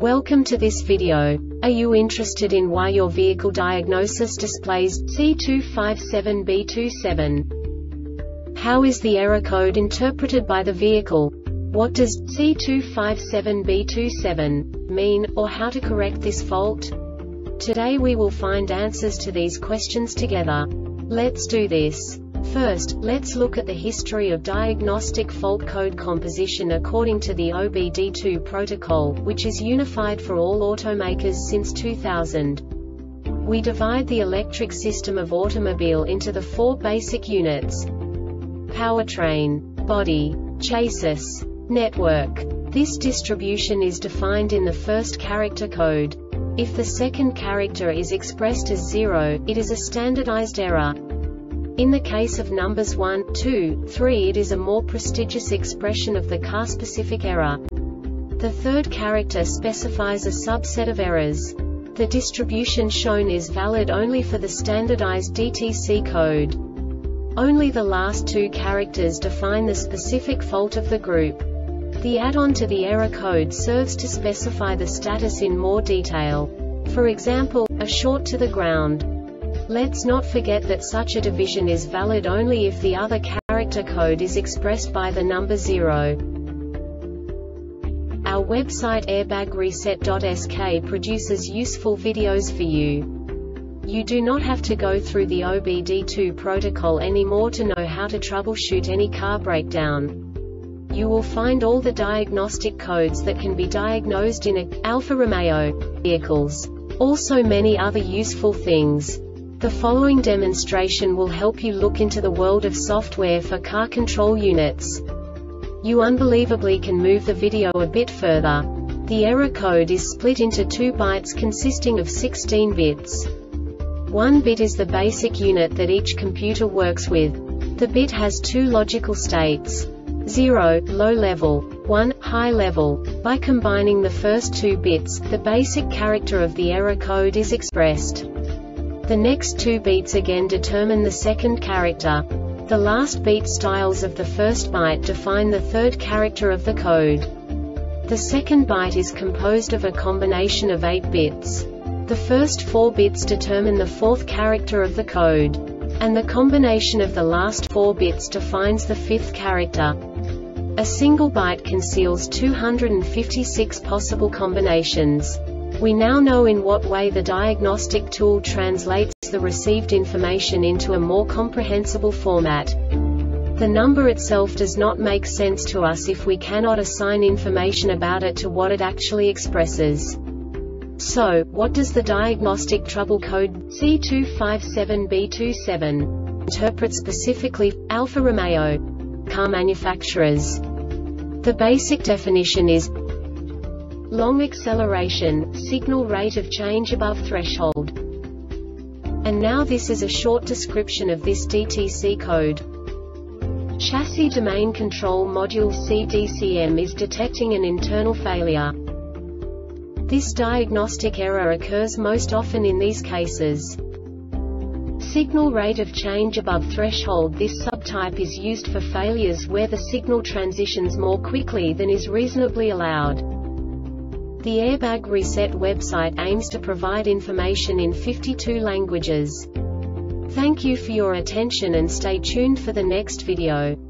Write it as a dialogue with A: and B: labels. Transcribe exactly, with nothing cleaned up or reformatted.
A: Welcome to this video. Are you interested in why your vehicle diagnosis displays C two five seven B two seven? How is the error code interpreted by the vehicle? What does C two five seven B two seven mean, or how to correct this fault? Today we will find answers to these questions together. Let's do this. First, let's look at the history of diagnostic fault code composition according to the O B D two protocol, which is unified for all automakers since two thousand. We divide the electric system of automobile into the four basic units: powertrain, body, chassis, network. This distribution is defined in the first character code. If the second character is expressed as zero, it is a standardized error. In the case of numbers one, two, three, it is a more prestigious expression of the car-specific error. The third character specifies a subset of errors. The distribution shown is valid only for the standardized D T C code. Only the last two characters define the specific fault of the group. The add-on to the error code serves to specify the status in more detail. For example, a short to the ground. Let's not forget that such a division is valid only if the other character code is expressed by the number zero. Our website airbag reset dot S K produces useful videos for you. You do not have to go through the O B D two protocol anymore to know how to troubleshoot any car breakdown. You will find all the diagnostic codes that can be diagnosed in a Alfa Romeo vehicles. Also many other useful things. The following demonstration will help you look into the world of software for car control units. You unbelievably can move the video a bit further. The error code is split into two bytes consisting of sixteen bits. One bit is the basic unit that each computer works with. The bit has two logical states: zero, low level, one, high level. By combining the first two bits, the basic character of the error code is expressed. The next two beats again determine the second character. The last beat styles of the first byte define the third character of the code. The second byte is composed of a combination of eight bits. The first four bits determine the fourth character of the code. And the combination of the last four bits defines the fifth character. A single byte conceals two hundred fifty-six possible combinations. We now know in what way the diagnostic tool translates the received information into a more comprehensible format. The number itself does not make sense to us if we cannot assign information about it to what it actually expresses. So, what does the diagnostic trouble code C two five seven B two seven interpret specifically for Alfa Romeo car manufacturers? The basic definition is long acceleration, signal rate of change above threshold. And now this is a short description of this D T C code. Chassis Domain Control Module C D C M is detecting an internal failure. This diagnostic error occurs most often in these cases. Signal rate of change above threshold. This subtype is used for failures where the signal transitions more quickly than is reasonably allowed. The Airbag Reset website aims to provide information in fifty-two languages. Thank you for your attention and stay tuned for the next video.